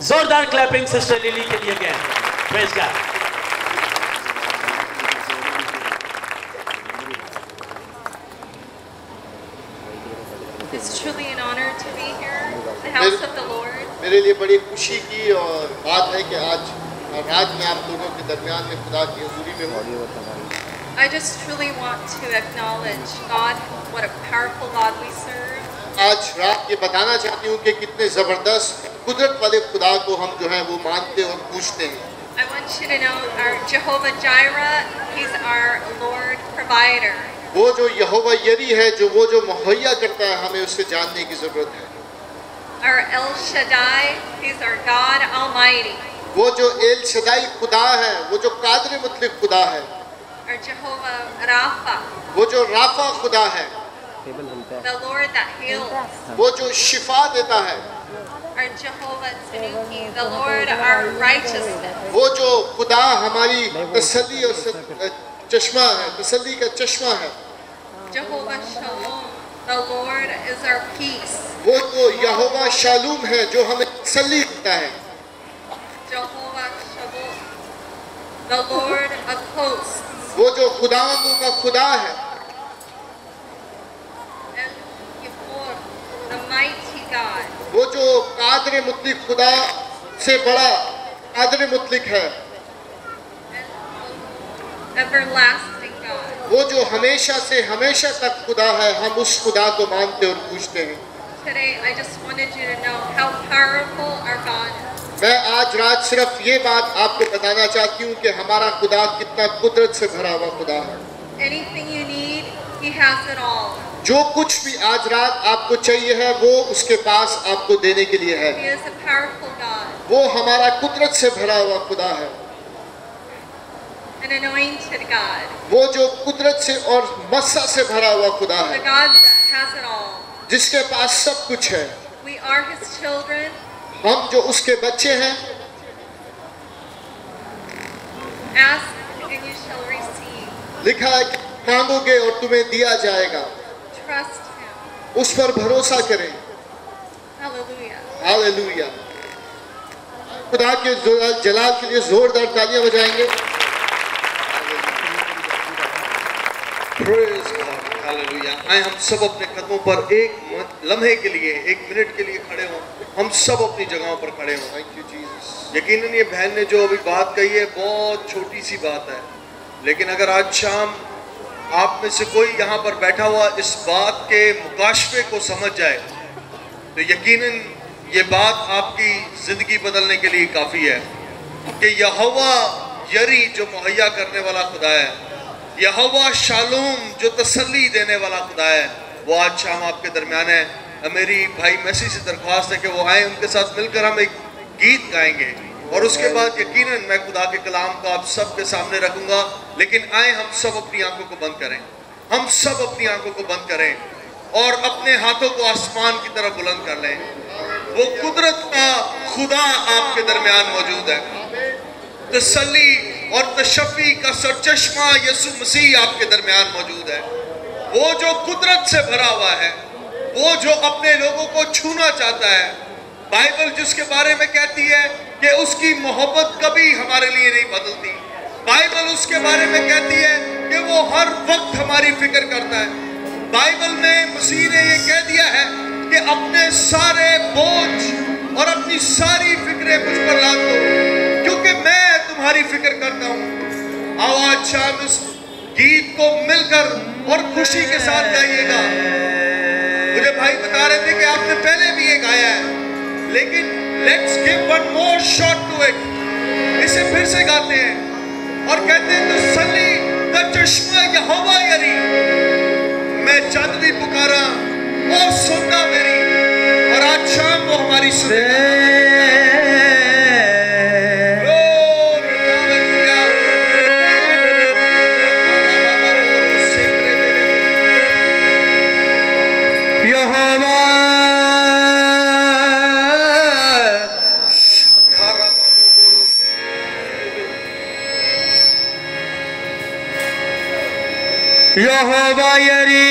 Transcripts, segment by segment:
जोरदार clapping sister Lily के लिए again. Praise God. It's truly an honor to be here in the house of the Lord. मेरे लिए बड़ी खुशी की और बात है कि आज रात में आप लोगों के दरमियान में खुदा की हुजूरी में हूँ। I just truly want to acknowledge God, what a powerful God we serve. आज रात ये बताना चाहती हूँ कि कितने ज़बरदस्त कुदरत वाले खुदा को हम जो है वो मानते और पूजते हैं। I want you to know our Jehovah Jireh, He's our Lord provider. वो जो यहोवा यरी है, जो मुहैया करता है, हमें उससे जानने की ज़रूरत है। Our El Shaddai, He's our God Almighty. वो जो एल शदाई खुदा है, वो जो कादिर मुतलक खुदा है। Our Jehovah Rapha, वो जो राफा खुदा है, the Lord that heals. वो जो शिफा देता है। Our Jehovah Tzidki, the Lord our righteousness. वो जो खुदा हमारी तसल्ली और चश्मा है, तसल्ली का चश्मा है। Jehovah Shalom, the Lord is our peace. वो जो यहोवा शालूम है, जो हमें तसल्ली देता है। Jehovah Shabbat, the Lord of hosts. वो जो खुदावंदों का खुदा है। El Gibor, the mighty God. वो जो कादिर मुतलक खुदा से बड़ा कादिर मुतलक है। Everlasting God. वो जो हमेशा से हमेशा तक खुदा है, हम उस खुदा को मानते और पूजते हैं। Today, I just wanted you to know how powerful our God is. मैं आज रात सिर्फ ये बात आपको बताना चाहती हूँ कि हमारा खुदा कितना कुदरत से भरा हुआ खुदा है। Anything you need, He has it all. जो कुछ भी आज रात आपको चाहिए है, वो उसके पास आपको देने के लिए है। He is a powerful God. वो हमारा कुदरत से भरा हुआ खुदा है। An anointed God. वो जो कुदरत से और मस्सा से भरा हुआ खुदा The है, God that has it all. जिसके पास सब कुछ है। We are His children. हम जो उसके बच्चे हैं। Ask and you shall receive. लिखा है कि मांगोगे और तुम्हें दिया जाएगा। Trust Him. उस पर भरोसा करें। Hallelujah. हालेलुया। खुदा के जलाल के लिए जोरदार तालियां बजाएंगे। Praise God. Hallelujah. आए हम सब अपने कदमों पर एक लम्हे के लिए, एक मिनट के लिए खड़े हों। हम सब अपनी जगहों पर खड़े हों। Thank you Jesus. यकीनन ये बहन ने जो अभी बात कही है बहुत छोटी सी बात है, लेकिन अगर आज शाम आप में से कोई यहाँ पर बैठा हुआ इस बात के मुकाशफे को समझ जाए तो यकीनन ये बात आपकी ज़िंदगी बदलने के लिए काफ़ी है कि यहोवा यरी जो मुहैया करने वाला खुदा है, यहोवा शालूम जो तसल्ली देने वाला खुदा है, वो आज शाम आपके दरमियान है। मेरी भाई मैसी से दरख्वास्त है कि वो आए, उनके साथ मिलकर हम एक गीत गाएंगे और उसके बाद यकीनन मैं खुदा के कलाम को आप सब के सामने रखूंगा। लेकिन आए हम सब अपनी आंखों को बंद करें, हम सब अपनी आंखों को बंद करें और अपने हाथों को आसमान की तरफ बुलंद कर लें। वो कुदरत का खुदा आपके दरमियान मौजूद है। तसल्ली और तशफ़ी का सरचश्मा यसु मसीह आपके दरमियान मौजूद है। वो जो कुदरत से भरा हुआ है, वो जो अपने लोगों को छूना चाहता है। बाइबल जिसके बारे में कहती है कि उसकी मोहब्बत कभी हमारे लिए नहीं बदलती। बाइबल उसके बारे में कहती है कि वो हर वक्त हमारी फिक्र करता है। बाइबल में मसीह ने ये कह दिया है कि अपने सारे बोझ और अपनी सारी फिक्रें मुझ पर लाद दो क्योंकि मैं तुम्हारी फिक्र करता हूँ। आओ आज शाम इस गीत को मिलकर और खुशी के साथ गाइएगा। मुझे भाई बता रहे थे कि आपने पहले भी ये गाया है, लेकिन let's give one more shot to it. इसे फिर से गाते हैं और कहते हैं तसल्ली द चश्मा यहोवा यरी, मैं जब भी पुकारा ओ सुनना मेरी, और आज शाम वो हमारी सुनेगा। यहोवा यरी।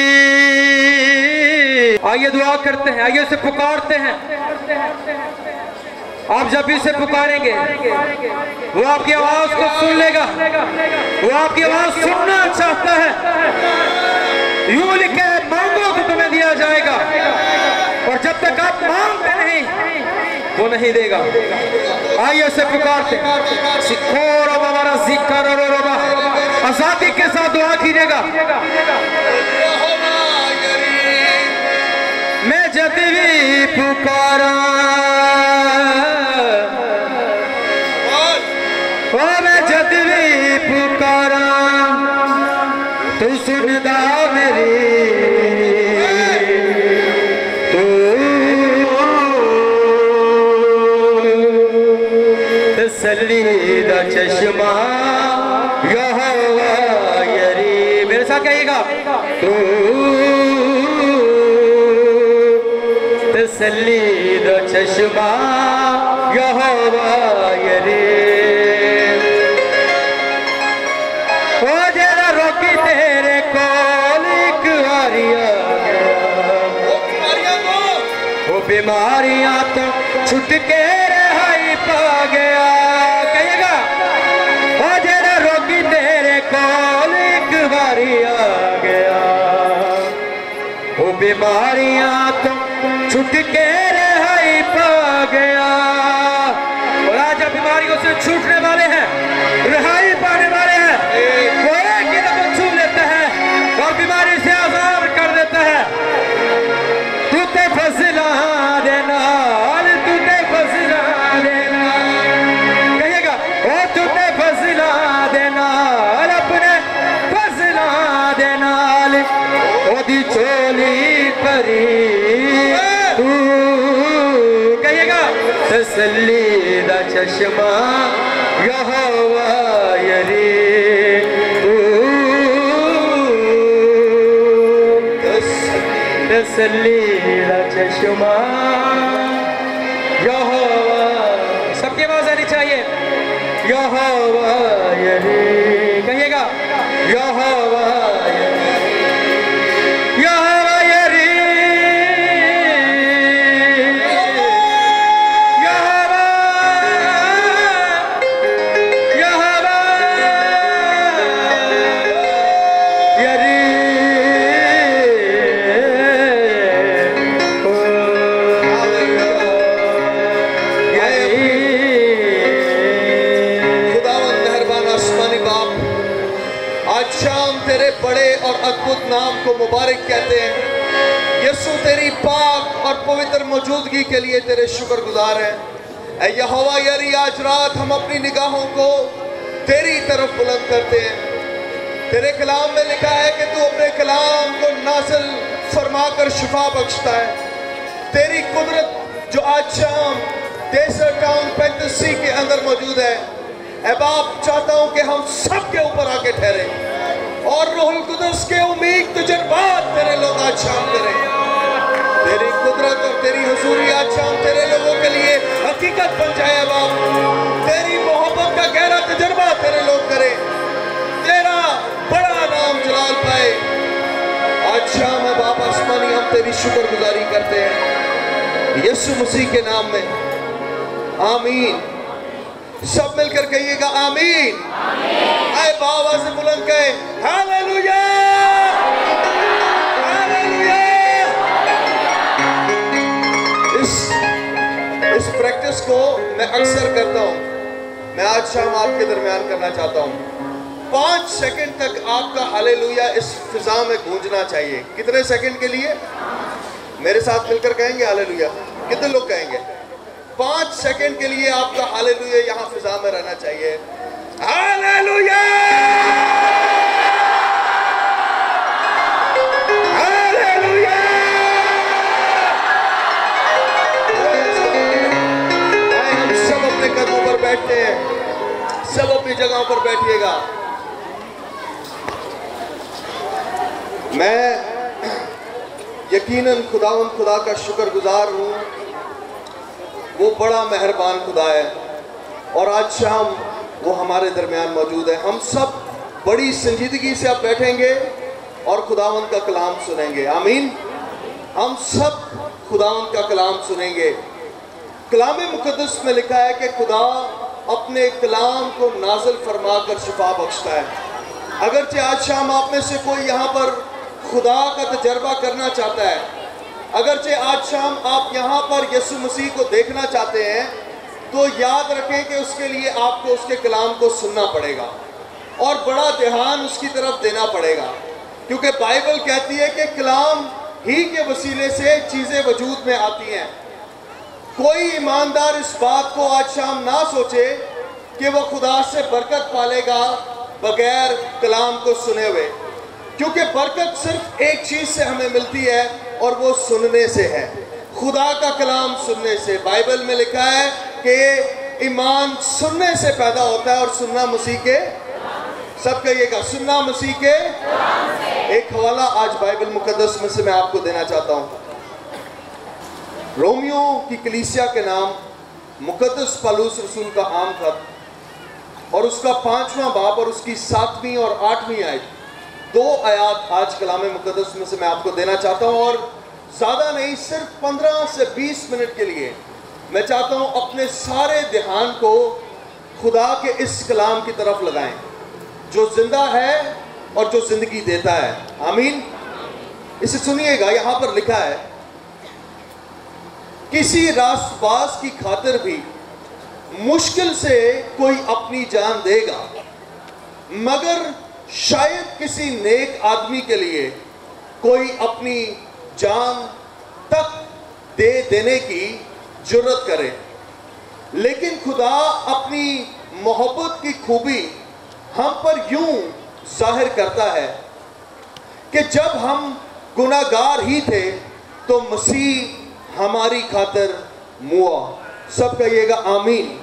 आइए दुआ करते हैं, आइए उसे पुकारते हैं। आप जब भी इसे पुकारेंगे वो आपकी आवाज को सुन लेगा, वो आपकी आवाज सुनना चाहता है। यूं लिखे मांगो तो तुम्हें दिया जाएगा, और जब तक आप मांगते नहीं वो नहीं देगा। आइए उसे पुकारते, आजादी के साथ दुआ कीजिएगा। मैं जब भी पुकारा, ओ मैं जब भी पुकारा तू सुनदा मेरी, तू तसल्ली दा चश्मा यहोवा यरी, मेरे साथ कहिएगा, तू तसल्ली दा चश्मा यहोवा यरी। ओ जेड़ा रोकी तेरे कोल इक वारिया, वो बीमारियां तो छुट के रिहाई पा गया। कहिएगा, ओ जेड़ा रोकी तेरे कोल इक वारिया गया, वो बीमारियां तो छुट के रिहाई पा गया। और आज आप बीमारियों से छूटने वाले हैं, रिहाई पाने वाले हैं। वो एक ही दफा छू लेता है और बीमारी से आजाद कर देता है। तू ते फजला देना, तू ते फजला देना, कहिएगा, ओ तू ते फजला देना, अपने फजला देना ओदी चोली परी, तसल्ली दा चश्मा यहोवा यरी, तसल्ली दा चश्मा यहोवा। सबकी आवाज आनी चाहिए, यहोवा यरी, कहिएगा, यहोवा यरी, यहोवा यरी, अद्भुत नाम को मुबारक कहते हैं। यीशु तेरी पाक और पवित्र मौजूदगी के लिए तेरे शुक्रगुजार हैं। ऐ यहोवा यरी, आज रात हम अपनी निगाहों को तेरी तरफ बुलंद करते हैं। तेरे कलाम में लिखा है कि तू अपने कलाम को नाज़िल फरमाकर शिफा बख्शता है। तेरी कुदरत जो आज शाम डेजर्ट टाउन पैंतसी के अंदर मौजूद है, ऐ बाप चाहता हूँ कि हम सब के ऊपर आके ठहरे और रूहुल कुदस के उम्मीद तजर्बात तेरे लोग आज शाम करें। तेरी कुदरत और तेरी हुजूरी आज शाम तेरे लोगों के लिए हकीकत बन जाए बाप। तेरी मोहब्बत का गहरा तजर्बा तेरे लोग करें, तेरा बड़ा नाम जलाल पाए। आज शाम है बाप आसमानी, हम तेरी शुक्रगुजारी करते हैं यीशु मसीह के नाम में, आमीन। सब मिलकर कहिएगा आमीन। आए बाबा से बुलंद कहे हालेलुया, हालेलुया। इस प्रैक्टिस को मैं अक्सर करता हूँ, मैं आज शाम आपके दरमियान करना चाहता हूँ। 5 सेकंड तक आपका हालेलुया इस फिजा में गूंजना चाहिए। कितने सेकंड के लिए? मेरे साथ मिलकर कहेंगे हालेलुया। कितने लोग कहेंगे? 5 सेकंड के लिए आपका हालेलुया यहाँ फिजा में रहना चाहिए। Hallelujah, hallelujah. हम सब अपने कदमों पर बैठते हैं, सब अपनी जगहों पर बैठिएगा। मैं यकीनन खुदावंद खुदा का शुक्रगुजार हूँ। वो बड़ा मेहरबान खुदा है और आज शाम वो हमारे दरमियान मौजूद है। हम सब बड़ी संजीदगी से अब बैठेंगे और खुदावंद का कलाम सुनेंगे। आमीन। हम सब खुदावंद का कलाम सुनेंगे। कलाम मुक़द्दस में लिखा है कि खुदा अपने कलाम को नाज़िल फरमा कर शिफा बख्शता है। अगरचे आज शाम आप में से कोई यहाँ पर खुदा का तजर्बा करना चाहता है, अगरचे आज शाम आप यहाँ पर यीशु मसीह को देखना चाहते हैं, तो याद रखें कि उसके लिए आपको उसके कलाम को सुनना पड़ेगा और बड़ा ध्यान उसकी तरफ देना पड़ेगा, क्योंकि बाइबल कहती है कि कलाम ही के वसीले से चीज़ें वजूद में आती हैं। कोई ईमानदार इस बात को आज शाम ना सोचे कि वो खुदा से बरकत पालेगा बगैर कलाम को सुने हुए, क्योंकि बरकत सिर्फ एक चीज़ से हमें मिलती है और वो सुनने से है, खुदा का कलाम सुनने से। बाइबल में लिखा है कि ईमान सुनने से पैदा होता है और सुनना मसीह के, सब कहिएगा, सुनना मसीह के। एक हवाला आज बाइबल मुकद्दस में से मैं आपको देना चाहता हूँ। रोमियो की कलीसिया के नाम मुकद्दस पौलुस रसूल का आम खत और उसका 5वां बाब और उसकी 7वीं और 8वीं आयत, 2 आयत आज कलाम मुकद्दस में से मैं आपको देना चाहता हूँ। और ज़्यादा नहीं, सिर्फ 15 से 20 मिनट के लिए मैं चाहता हूँ अपने सारे ध्यान को खुदा के इस कलाम की तरफ लगाएं जो जिंदा है और जो ज़िंदगी देता है। आमीन। इसे सुनिएगा, यहाँ पर लिखा है, किसी रास्तबाज की खातिर भी मुश्किल से कोई अपनी जान देगा, मगर शायद किसी नेक आदमी के लिए कोई अपनी जान तक दे देने की जुर्रत करे। लेकिन खुदा अपनी मोहब्बत की खूबी हम पर यूं जाहिर करता है कि जब हम गुनाहगार ही थे तो मसीह हमारी खातिर मुआ। सब कहिएगा आमीन।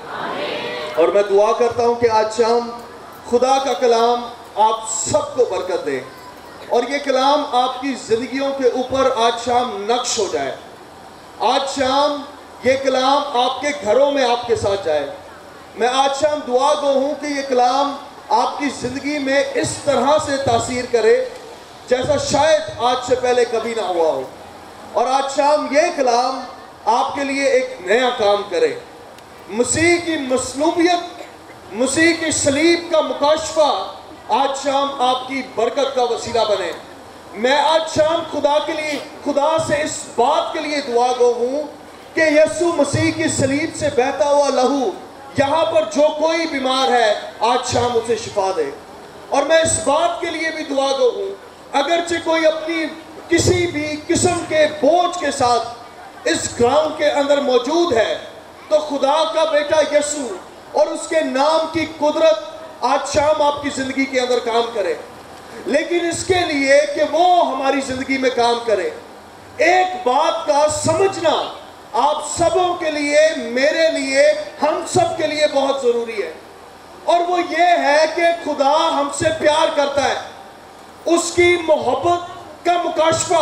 और मैं दुआ करता हूं कि आज शाम खुदा का कलाम आप सबको बरकत दे और ये कलाम आपकी ज़िंदगियों के ऊपर आज शाम नक्श हो जाए। आज शाम ये कलाम आपके घरों में आपके साथ जाए। मैं आज शाम दुआ गो हूँ कि ये कलाम आपकी ज़िंदगी में इस तरह से तासीर करे जैसा शायद आज से पहले कभी ना हुआ हो। और आज शाम ये कलाम आपके लिए एक नया काम करे। मसीह की मसलूबियत, मसीह की सलीब का मुकाशफा आज शाम आपकी बरकत का वसीला बने। मैं आज शाम खुदा के लिए, खुदा से इस बात के लिए दुआ गो हूँ कि यीशु मसीह की सलीब से बहता हुआ लहू यहाँ पर जो कोई बीमार है आज शाम उसे शिफा दे। और मैं इस बात के लिए भी दुआ गो हूँ, अगरचे कोई अपनी किसी भी किस्म के बोझ के साथ इस ग्राउंड के अंदर मौजूद है, तो खुदा का बेटा यीशु और उसके नाम की कुदरत आज शाम आपकी ज़िंदगी के अंदर काम करे। लेकिन इसके लिए कि वो हमारी ज़िंदगी में काम करे, एक बात का समझना आप सबों के लिए, मेरे लिए, हम सब के लिए बहुत ज़रूरी है। और वो ये है कि खुदा हमसे प्यार करता है। उसकी मोहब्बत का मुकाशफा,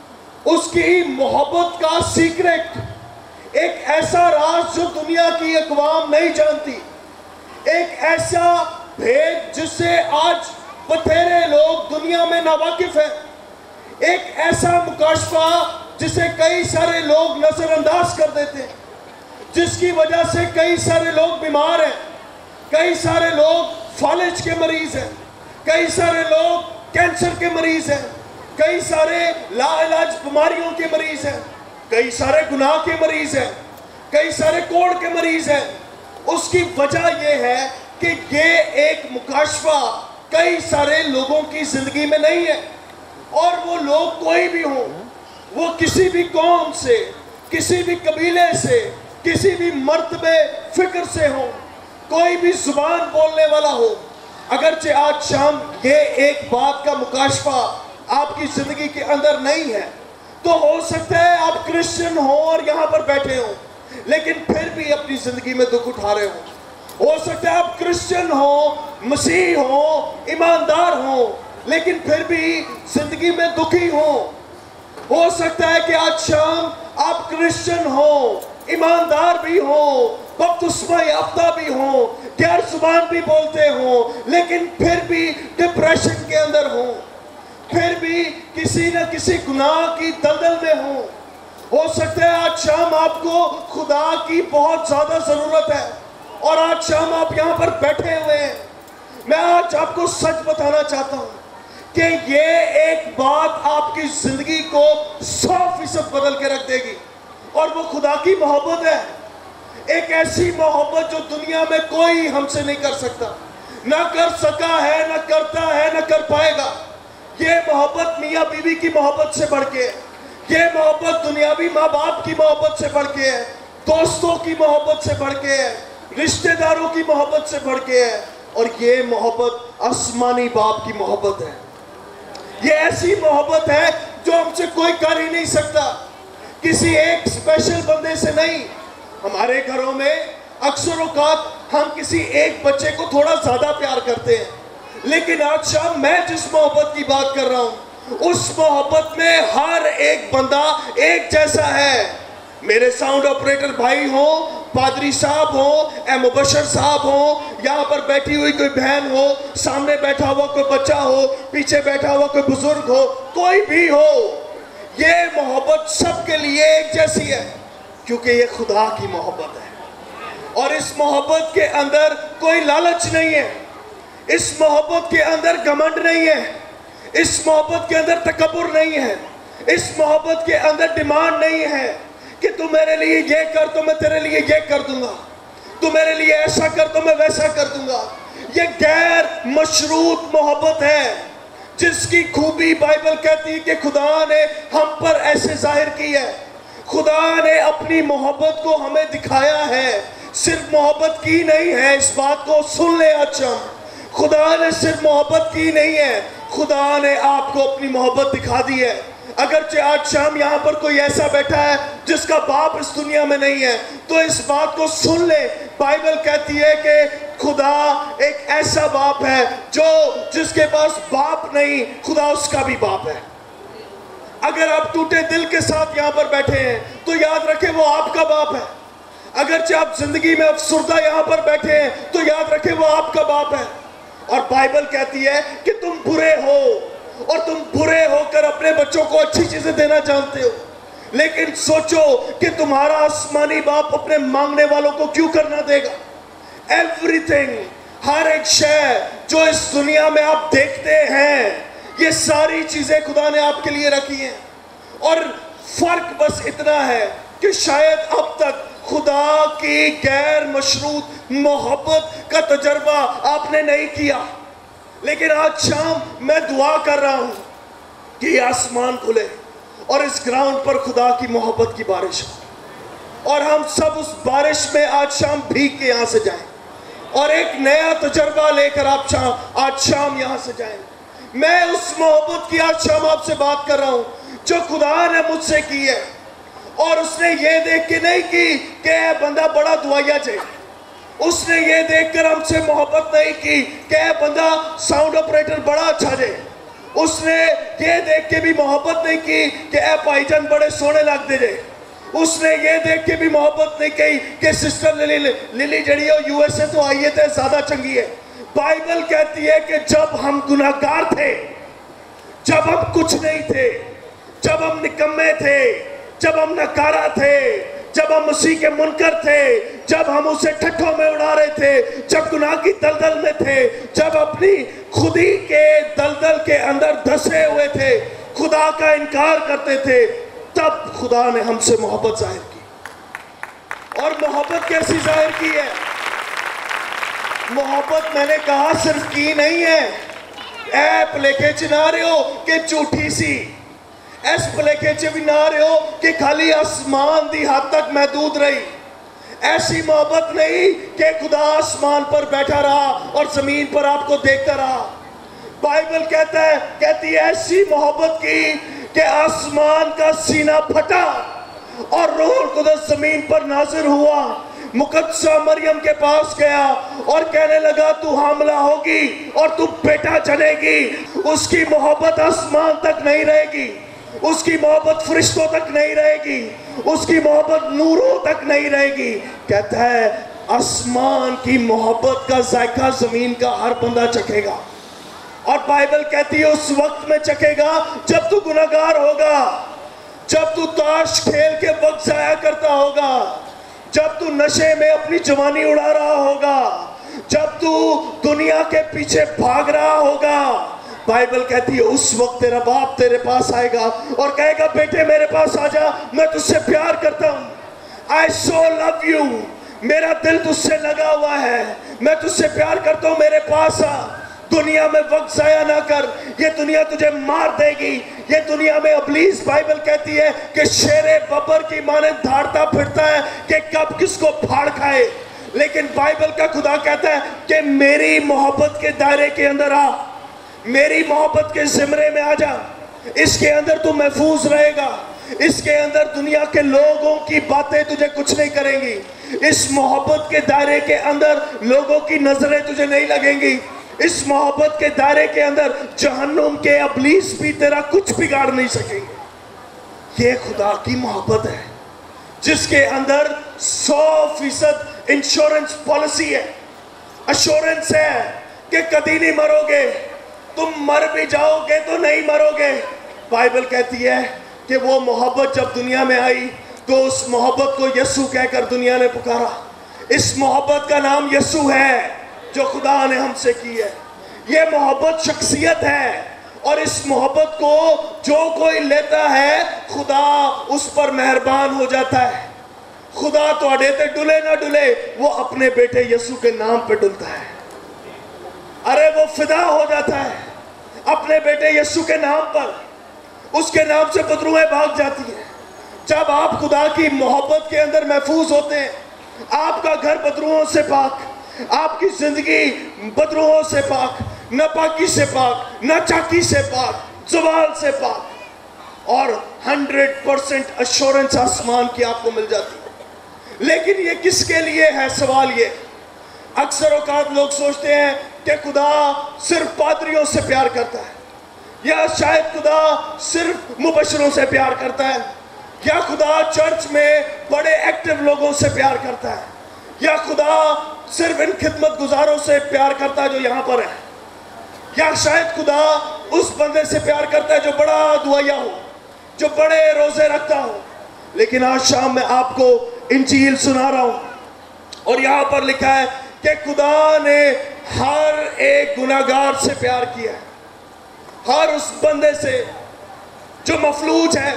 उसकी मोहब्बत का सीक्रेट, एक ऐसा राज जो दुनिया की अक़वाम नहीं जानती, एक ऐसा भेद जिससे आज बथेरे लोग दुनिया में नावाकिफ हैं, एक ऐसा मुकाशफा जिसे कई सारे लोग नज़रअंदाज कर देते हैं, जिसकी वजह से कई सारे लोग बीमार हैं, कई सारे लोग फालिज के मरीज़ हैं, कई सारे लोग कैंसर के मरीज़ हैं, कई सारे लाइलाज बीमारियों के मरीज़ हैं, कई सारे गुनाह के मरीज़ हैं, कई सारे कोड़ के मरीज़ हैं। उसकी वजह यह है कि ये एक मुकाशफा कई सारे लोगों की ज़िंदगी में नहीं है। और वो लोग कोई भी हों, वो किसी भी कौम से, किसी भी कबीले से, किसी भी मर्तबे फ़िक्र से हो, कोई भी ज़ुबान बोलने वाला हो, अगरचे आज शाम ये एक बात का मुकाशफा आपकी ज़िंदगी के अंदर नहीं है, तो हो सकता है आप क्रिश्चियन हो और यहाँ पर बैठे हो लेकिन फिर भी अपनी ज़िंदगी में दुख उठा रहे हो सकता है आप क्रिश्चियन हो, मसीह हो, ईमानदार हो, लेकिन फिर भी ज़िंदगी में दुखी हो सकता है कि आज शाम आप क्रिश्चियन हो, ईमानदार भी हो, बपतिस्मा याफ्ता भी हो, गैर ज़ुबान भी बोलते हो, लेकिन फिर भी डिप्रेशन के अंदर हो, फिर भी किसी न किसी गुनाह की दलदल में हो सकता है आज शाम आपको खुदा की बहुत ज्यादा जरूरत है और आज शाम आप यहाँ पर बैठे हुए हैं। मैं आज आपको सच बताना चाहता हूँ कि ये एक बात आपकी जिंदगी को 100% बदल के रख देगी और वो खुदा की मोहब्बत है। एक ऐसी मोहब्बत जो दुनिया में कोई हमसे नहीं कर सकता, ना कर सका है, ना करता है, ना कर पाएगा। ये मोहब्बत मियाँ बीवी की मोहब्बत से बढ़ के है, ये मोहब्बत दुनियावी माँ बाप की मोहब्बत से बढ़ के है, दोस्तों की मोहब्बत से बढ़ के है, रिश्तेदारों की मोहब्बत से बढ़ के है, और ये मोहब्बत आसमानी बाप की मोहब्बत है। ये ऐसी मोहब्बत है जो हमसे कोई कर ही नहीं सकता, किसी एक स्पेशल बंदे से नहीं। हमारे घरों में अक्सर औकात हम किसी एक बच्चे को थोड़ा ज्यादा प्यार करते हैं, लेकिन आज शाम मैं जिस मोहब्बत की बात कर रहा हूं उस मोहब्बत में हर एक बंदा एक जैसा है। मेरे साउंड ऑपरेटर भाई हो, पादरी साहब हो, मुबशर साहब हो, यहाँ पर बैठी हुई कोई बहन हो, सामने बैठा हुआ कोई बच्चा हो, पीछे बैठा हुआ कोई बुजुर्ग हो, कोई भी हो, ये मोहब्बत सबके लिए एक जैसी है क्योंकि ये खुदा की मोहब्बत है। और इस मोहब्बत के अंदर कोई लालच नहीं है, इस मोहब्बत के अंदर घमंड नहीं है, इस मोहब्बत के अंदर तकब्बुर नहीं है, इस मोहब्बत के अंदर डिमांड नहीं है कि तू मेरे लिए ये कर तो मैं तेरे लिए ये कर दूंगा, तू मेरे लिए ऐसा कर तो मैं वैसा कर दूंगा। ये गैर मशरूत मोहब्बत है जिसकी खूबी बाइबल कहती है कि खुदा ने हम पर ऐसे जाहिर की है। खुदा ने अपनी मोहब्बत को हमें दिखाया है, सिर्फ मोहब्बत की नहीं है, इस बात को सुन ले अच्छा। खुदा ने सिर्फ मोहब्बत की नहीं है, खुदा ने आपको अपनी मोहब्बत दिखा दी है। अगर आज शाम यहाँ पर कोई ऐसा बैठा है जिसका बाप इस दुनिया में नहीं है, तो इस बात को सुन ले। बाइबल कहती है कि खुदा एक ऐसा बाप है जो जिसके पास बाप नहीं, खुदा उसका भी बाप है। अगर आप टूटे दिल के साथ यहाँ पर बैठे हैं तो याद रखें वो आपका बाप है। अगर आप जिंदगी में अफसुर्दा यहाँ पर बैठे हैं तो याद रखें वो आपका बाप है। और बाइबल कहती है कि तुम बुरे हो और तुम बुरे होकर अपने बच्चों को अच्छी चीजें देना जानते हो, लेकिन सोचो कि तुम्हारा आसमानी बाप अपने मांगने वालों को क्यों करना देगा। एवरीथिंग, हर एक शय जो इस दुनिया में आप देखते हैं, ये सारी चीजें खुदा ने आपके लिए रखी हैं। और फर्क बस इतना है कि शायद अब तक खुदा की गैर मशरूत मोहब्बत का तजर्बा आपने नहीं किया, लेकिन आज शाम मैं दुआ कर रहा हूं कि आसमान खुले और इस ग्राउंड पर खुदा की मोहब्बत की बारिश हो और हम सब उस बारिश में आज शाम भीग के यहाँ से जाएं और एक नया तजर्बा लेकर आप आज शाम यहाँ से जाएं। मैं उस मोहब्बत की आज शाम आपसे बात कर रहा हूं जो खुदा ने मुझसे की है, और उसने ये देख के नहीं की कि बंदा बड़ा दुआया जाए, उसने ये देखकर हमसे मोहब्बत नहीं की कि बंदा साउंड ऑपरेटर बड़ा अच्छा दे, उसने ये देख के भी मोहब्बत नहीं की कि भाईजान बड़े सोने लगते जे, उसने ये देख के भी मोहब्बत नहीं की कि सिस्टर लिली जड़ी हो यूएसए तो आई है तो ज्यादा चंगी है। बाइबल कहती है कि जब हम गुनाहगार थे, जब हम कुछ नहीं थे, जब हम निकम्मे थे, जब हम नकारा थे, जब हम मसीह के मुनकर थे, जब हम उसे ठट्ठों में उड़ा रहे थे, जब गुनाह की दलदल में थे, जब अपनी खुदी के दलदल के अंदर धंसे हुए थे, खुदा का इनकार करते थे, तब खुदा ने हमसे मोहब्बत जाहिर की। और मोहब्बत कैसी जाहिर की है? मोहब्बत मैंने कहा सिर्फ की नहीं है, ऐप लेके चिना रहे हो कि झूठी सी, इस भलेखे च भी ना रहे हो कि खाली आसमान दी हद तक महदूद रही। ऐसी मोहब्बत नहीं कि खुदा आसमान पर बैठा रहा और जमीन पर आपको देखता रहा। बाइबल कहती है ऐसी मोहब्बत की कि आसमान का सीना फटा और रूह कुदस जमीन पर नाजिर हुआ, मुकद्दसा मरियम के पास गया और कहने लगा तू हामला होगी और तू बेटा जनेगी। उसकी मोहब्बत आसमान तक नहीं रहेगी, उसकी मोहब्बत फरिश्तों तक नहीं रहेगी, उसकी मोहब्बत नूरों तक नहीं रहेगी। कहता है आसमान की मोहब्बत का जायका जमीन का हर बंदा चखेगा, और बाइबल कहती है उस वक्त में चखेगा जब तू गुनाहगार होगा, जब तू ताश खेल के वक्त जाया करता होगा, जब तू नशे में अपनी जवानी उड़ा रहा होगा, जब तू दुनिया के पीछे भाग रहा होगा, बाइबल कहती है उस वक्त तेरा बाप तेरे पास आएगा और कहेगा बेटे मेरे पास आजा, मैं तुझसे प्यार करता हूं। आई सो लव यू, मेरा दिल तुझसे लगा हुआ है, मैं तुझसे प्यार करता हूं, मेरे पास आ। दुनिया में वक्त जाया ना कर, ये दुनिया तुझे मार देगी। ये दुनिया में इब्लीस, बाइबल कहती है कि शेरे बबर की माने धाड़ता फिरता है कि कब किसको फाड़ खाए, लेकिन बाइबल का खुदा कहता है कि मेरी मोहब्बत के दायरे के अंदर आ, मेरी मोहब्बत के ज़िमरे में आ जा। इसके अंदर तू महफूज रहेगा, इसके अंदर दुनिया के लोगों की बातें तुझे कुछ नहीं करेंगी। इस मोहब्बत के दायरे के अंदर लोगों की नजरें तुझे नहीं लगेंगी। इस मोहब्बत के दायरे के अंदर जहन्नुम के इब्लीस भी तेरा कुछ बिगाड़ नहीं सकेंगे। ये खुदा की मोहब्बत है जिसके अंदर 100% इंश्योरेंस पॉलिसी है, अश्योरेंस है कि कभी नहीं मरोगे, तुम मर भी जाओगे तो नहीं मरोगे। बाइबल कहती है कि वो मोहब्बत जब दुनिया में आई तो उस मोहब्बत को यीशु कहकर दुनिया ने पुकारा। इस मोहब्बत का नाम यीशु है जो खुदा ने हमसे की है। ये मोहब्बत शख्सियत है और इस मोहब्बत को जो कोई लेता है खुदा उस पर मेहरबान हो जाता है। खुदा तो अड़ेते डुले ना डुले, वो अपने बेटे यीशु के नाम पे डुलता है। अरे वो फिदा हो जाता है अपने बेटे यीशु के नाम पर, उसके नाम से बदरूहें भाग जाती हैं। जब आप खुदा की मोहब्बत के अंदर महफूज होते हैं, आपका घर बदरूहों से पाक, आपकी जिंदगी बदरूहों से पाक, नापाकी से पाक, नाचाकी से पाक, ज़वाल से पाक, और 100% अश्योरेंस आसमान की आपको मिल जाती है। लेकिन ये किसके लिए है? सवाल ये, अक्सर औकात लोग सोचते हैं कि खुदा सिर्फ पादरियों से प्यार करता है, या शायद खुदा सिर्फ मुबशरों से प्यार करता है, या खुदा चर्च में बड़े एक्टिव लोगों से प्यार करता है, या खुदा सिर्फ इन खिदमत गुजारों से प्यार करता है जो यहाँ पर है, या शायद खुदा उस बंदे से प्यार करता है जो बड़ा दुआया हो, जो बड़े रोजे रखता हो। लेकिन आज शाम मैं आपको इंजील सुना रहा हूँ और यहाँ पर लिखा है कि खुदा ने हर एक गुनाहगार से प्यार किया है, हर उस बंदे से जो मफलूज है,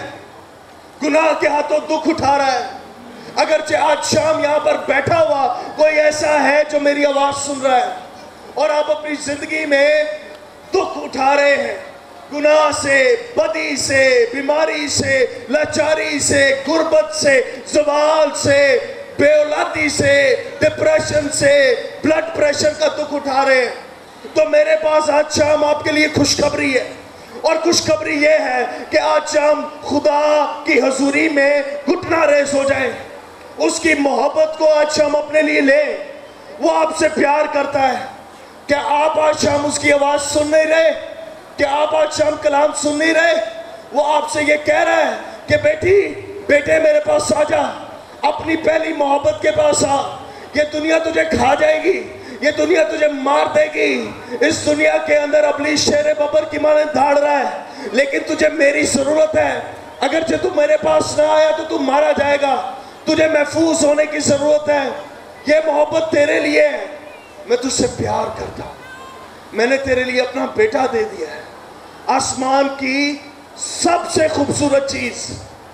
गुनाह के हाथों दुख उठा रहा है। अगरचे आज शाम यहाँ पर बैठा हुआ कोई ऐसा है जो मेरी आवाज सुन रहा है और आप अपनी जिंदगी में दुख उठा रहे हैं, गुनाह से, बदी से, बीमारी से, लाचारी से, गुर्बत से, ज़वाल से, बेऔलादी से, डिप्रेशन से, ब्लड प्रेशर का दुख उठा रहे हैं, तो मेरे पास आज शाम आपके लिए खुशखबरी है। और खुशखबरी ये है कि आज शाम खुदा की हजूरी में घुटना रेस हो जाए, उसकी मोहब्बत को आज शाम अपने लिए ले। वो आपसे प्यार करता है। क्या आप आज शाम उसकी आवाज सुन नहीं रहे? क्या आप आज शाम कलाम सुन नहीं रहे? वो आपसे ये कह रहा है कि बेटे मेरे पास आ जा, अपनी पहली मोहब्बत के पास आ। ये दुनिया तुझे खा जाएगी, ये दुनिया तुझे मार देगी। इस दुनिया के अंदर इब्लीस शेरे बबर की माने धाड़ रहा है, लेकिन तुझे मेरी जरूरत है। अगर जो तू मेरे पास ना आया तो तू मारा जाएगा। तुझे महफूज होने की जरूरत है। ये मोहब्बत तेरे लिए है। मैं तुझसे प्यार करता हूं। मैंने तेरे लिए अपना बेटा दे दिया है। आसमान की सबसे खूबसूरत चीज,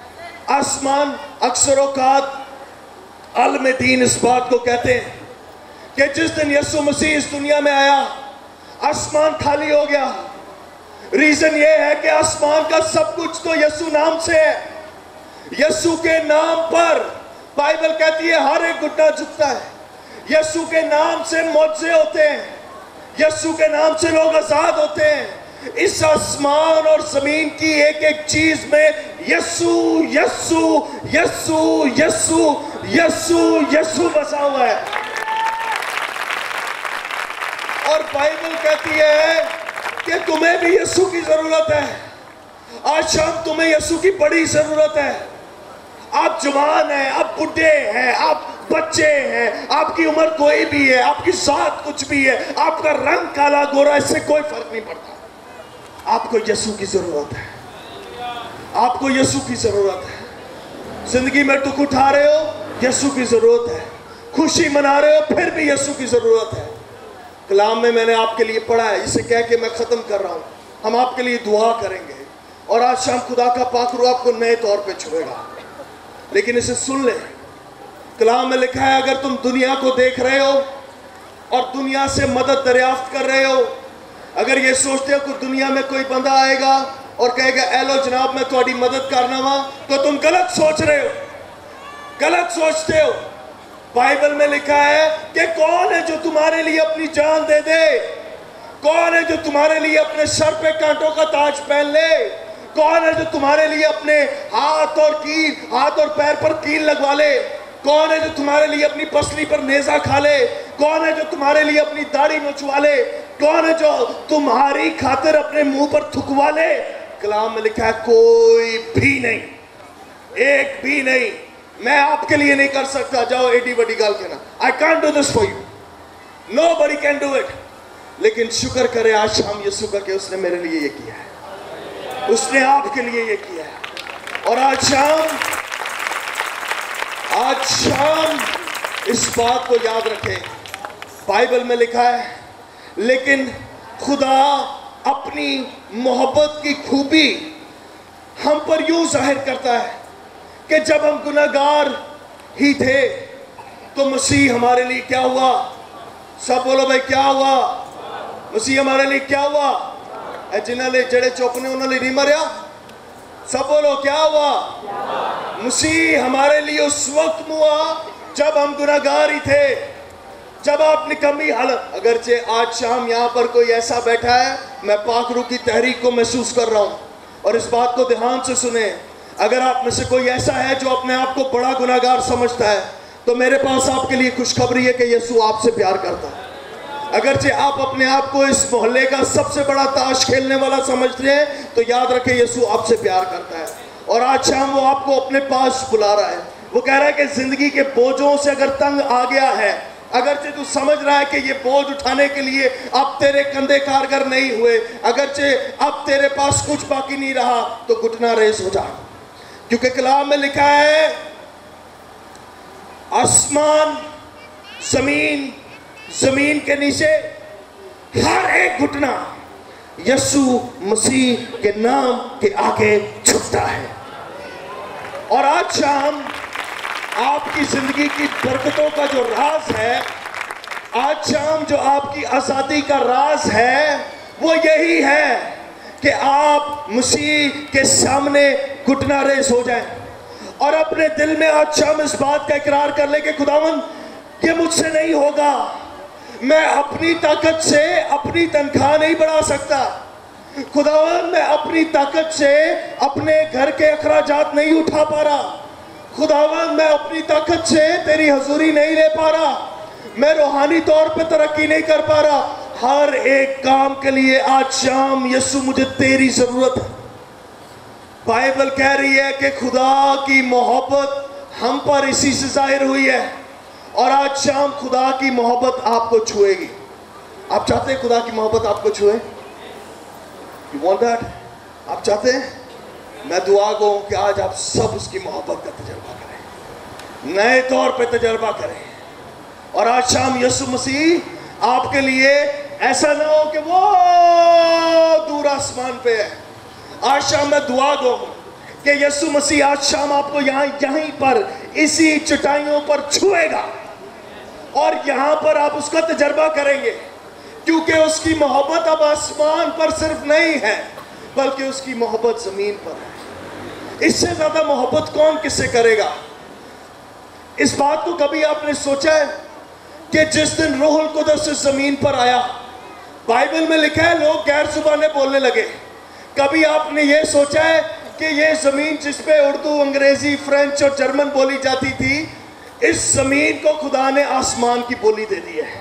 आसमान अक्सर औकात आलम दीन इस बात को कहते हैं कि जिस दिन यीशु मसीह इस दुनिया में आया, आसमान खाली हो गया। रीजन ये है कि आसमान का सब कुछ तो यीशु नाम से है। यीशु के नाम पर बाइबल कहती है हर एक घुटना झुकता है। यीशु के नाम से मौजे होते हैं, यीशु के नाम से लोग आजाद होते हैं। इस आसमान और जमीन की एक एक चीज में यीशु यीशु यीशु यीशु यीशु यीशु बसा हुआ है। और बाइबल कहती है कि तुम्हें भी यीशु की जरूरत है। आज शाम तुम्हें यीशु की बड़ी जरूरत है। आप जवान हैं, आप बुढ़े हैं, आप बच्चे हैं, आपकी उम्र कोई भी है, आपकी जात कुछ भी है, आपका रंग काला गोरा, इससे कोई फर्क नहीं पड़ता। आपको यीशु की जरूरत है। आपको यीशु की जरूरत है। जिंदगी में दुख उठा रहे हो, यीशु की जरूरत है। खुशी मना रहे हो, फिर भी यीशु की जरूरत है। कलाम में मैंने आपके लिए पढ़ा है, इसे कह के मैं खत्म कर रहा हूं। हम आपके लिए दुआ करेंगे और आज शाम खुदा का पाक रूह आपको नए तौर पे छुएगा। लेकिन इसे सुन ले, कलाम में लिखा है, अगर तुम दुनिया को देख रहे हो और दुनिया से मदद दरियाफ्त कर रहे हो, अगर ये सोचते हो कि दुनिया में कोई बंदा आएगा और कहेगा ए लो जनाब मैं तुम्हारी मदद करना वा, तो तुम गलत सोच रहे हो, गलत सोचते हो। बाइबल में लिखा है कि कौन है जो तुम्हारे लिए अपनी जान दे दे, कौन है जो तुम्हारे लिए अपने सर पे कांटों का ताज पहन ले, कौन है जो तुम्हारे लिए अपने हाथ और पैर पर कील लगवा ले, कौन है जो तुम्हारे लिए अपनी पसली पर नेजा खा ले, कौन है जो तुम्हारे लिए अपनी दाढ़ी नोचवा ले, कौन है जो तुम्हारी खातिर अपने मुंह पर थुकवा ले। कलाम में लिखा है कोई भी नहीं, एक भी नहीं। मैं आपके लिए नहीं कर सकता, जाओ एडी बड़ी गाल कहना, I can't do this for you, nobody can do it. लेकिन शुक्र करे आज शाम यीशु का कि उसने मेरे लिए ये किया है, उसने आपके लिए ये किया है। और आज शाम इस बात को याद रखें, बाइबल में लिखा है, लेकिन खुदा अपनी मोहब्बत की खूबी हम पर यूं जाहिर करता है कि जब हम गुनहगार ही थे तो मसीह हमारे लिए क्या हुआ। सब बोलो भाई क्या हुआ, मसीह हमारे लिए क्या हुआ। जिन्होंने जड़े चौकने उन्होंने नहीं मरिया, सब बोलो क्या हुआ। मसीह हमारे लिए उस वक्त हुआ जब हम गुनहगार ही थे, जब आप निकम्मी हालत। अगरचे आज शाम यहाँ पर कोई ऐसा बैठा है, मैं पाक रूह की तहरीक को महसूस कर रहा हूँ, और इस बात को ध्यान से सुने, अगर आप में से कोई ऐसा है जो अपने आप को बड़ा गुनहगार समझता है, तो मेरे पास आपके लिए खुशखबरी है कि यीशु आपसे प्यार करता है। अगरचे आप अपने आप को इस मोहल्ले का सबसे बड़ा ताश खेलने वाला समझते हैं, तो याद रखें यीशु आपसे प्यार करता है। और आज शाम वो आपको अपने पास बुला रहा है। वो कह रहा है कि जिंदगी के बोझों से अगर तंग आ गया है, अगरचे तू समझ रहा है कि ये बोझ उठाने के लिए अब तेरे कंधे कारगर नहीं हुए, अगरचे अब तेरे पास कुछ बाकी नहीं रहा, तो घुटना रेस हो जा। क्योंकि कलाम में लिखा है, आसमान जमीन, जमीन के नीचे हर एक घुटना यीशु मसीह के नाम के आगे झुकता है। और आज शाम आपकी जिंदगी की बरकतों का जो राज है, आज शाम जो आपकी आजादी का राज है, वो यही है कि आप मसीह के सामने घुटना रेस हो जाएं और अपने दिल में आज शाम इस बात का इकरार कर ले कि खुदावन ये मुझसे नहीं होगा, मैं अपनी ताकत से अपनी तनख्वाह नहीं बढ़ा सकता, खुदावन मैं अपनी ताकत से अपने घर के अखराजात नहीं उठा पा रहा, खुदावन मैं अपनी ताकत से तेरी हजूरी नहीं ले पा रहा, मैं रूहानी तौर पे तरक्की नहीं कर पा रहा। हर एक काम के लिए आज शाम यीशु मुझे तेरी जरूरत है। बाइबल कह रही है कि खुदा की मोहब्बत हम पर इसी से जाहिर हुई है, और आज शाम खुदा की मोहब्बत आपको छुएगी। आप चाहते हैं खुदा की मोहब्बत आपको छुए? You want that? आप चाहते हैं? मैं दुआ को कि आज आप सब उसकी मोहब्बत का तजर्बा करें, नए तौर पे तजर्बा करें। और आज शाम यीशु मसीह आपके लिए ऐसा ना हो कि वो दूर आसमान पे है। आज शाम मैं दुआ दूं कि यीशु मसीह आज शाम आपको यहीं पर इसी चटाइयों पर छुएगा, और यहाँ पर आप उसका तजर्बा करेंगे, क्योंकि उसकी मोहब्बत अब आसमान पर सिर्फ नहीं है, बल्कि उसकी मोहब्बत जमीन पर है। इससे ज्यादा मोहब्बत कौन किससे करेगा? इस बात को कभी आपने सोचा है कि जिस दिन रूहुल कुदस इस जमीन पर आया, बाइबल में लिखा है लोग गैर जुबानें बोलने लगे। कभी आपने ये सोचा है कि ये जमीन जिस पे उर्दू, अंग्रेजी, फ्रेंच और जर्मन बोली जाती थी, इस जमीन को खुदा ने आसमान की बोली दे दी है।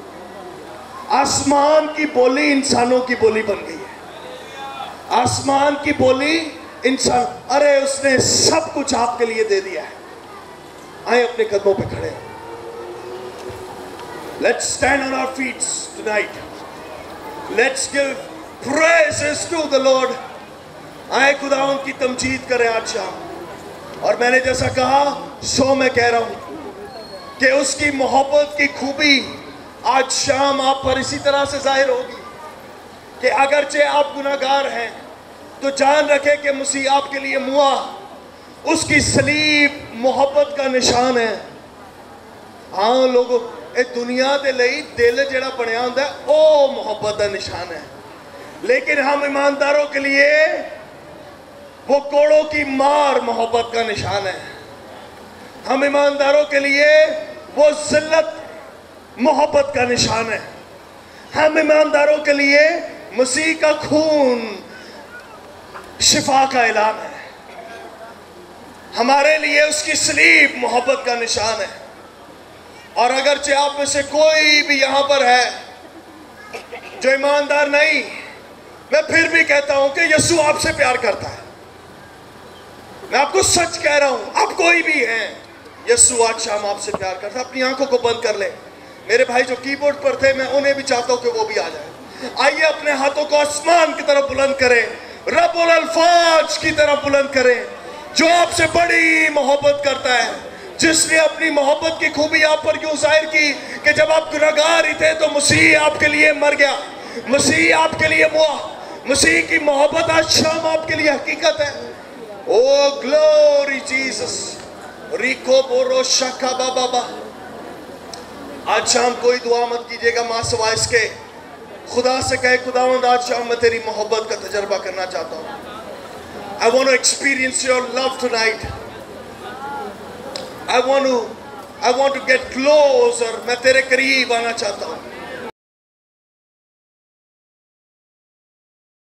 आसमान की बोली इंसानों की बोली बन गई है। आसमान की बोली इंसान, अरे उसने सब कुछ आपके लिए दे दिया है। आए अपने कदमों पे खड़े। Let's stand on our feet tonight. Let's give praises to the Lord. आए खुदा उनकी तमजीद करें आज शाम। और मैंने जैसा कहा सो मैं कह रहा हूं कि उसकी मोहब्बत की खूबी आज शाम आप पर इसी तरह से जाहिर होगी कि अगरचे आप गुनाहगार हैं तो जान रखें कि मसीह आपके लिए मुआ, उसकी सलीब मोहब्बत का निशान है। हाँ लोगों, ये दुनिया के लिए दिल जड़ा बनया होंदा है वो मोहब्बत का निशान है, लेकिन हम ईमानदारों के लिए वो कोड़ों की मार मोहब्बत का निशान है। हम ईमानदारों के लिए वो जिल्लत मोहब्बत का निशान है। हम ईमानदारों के लिए मसीह का खून शिफा का ऐलान है। हमारे लिए उसकी सलीब मोहब्बत का निशान है। और अगरचे आप में से कोई भी यहां पर है जो ईमानदार नहीं, मैं फिर भी कहता हूं कि यीशु आपसे प्यार करता है। मैं आपको सच कह रहा हूं, आप कोई भी हैं, यीशु आज शाम आपसे प्यार करता है। अपनी आंखों को बंद कर ले। मेरे भाई जो कीबोर्ड पर थे, मैं उन्हें भी चाहता हूं कि वो भी आ जाए। आइए अपने हाथों को आसमान की तरफ बुलंद करें, रब्बुल अल्फाज की तरफ बुलंद करें, जो आपसे बड़ी मोहब्बत करता है, जिसने अपनी मोहब्बत की खूबी आप पर यूं जाहिर की कि जब आप गुनहगार ही थे तो मसीह आपके लिए मर गया, मसीह आपके लिए मुआ। मसीह की मोहब्बत आज शाम आपके लिए हकीकत है। ओ ग्लोरी जीसस, रिको बोरो शका बाबा। आज शाम कोई दुआ मत कीजिएगा मां सिवाय इसके, खुदा से कहे खुदावंद आज शाम मैं तेरी मोहब्बत का तजर्बा करना चाहता हूं। I want to experience your love tonight. I want to get closer. मैं तेरे करीब आना चाहता हूं।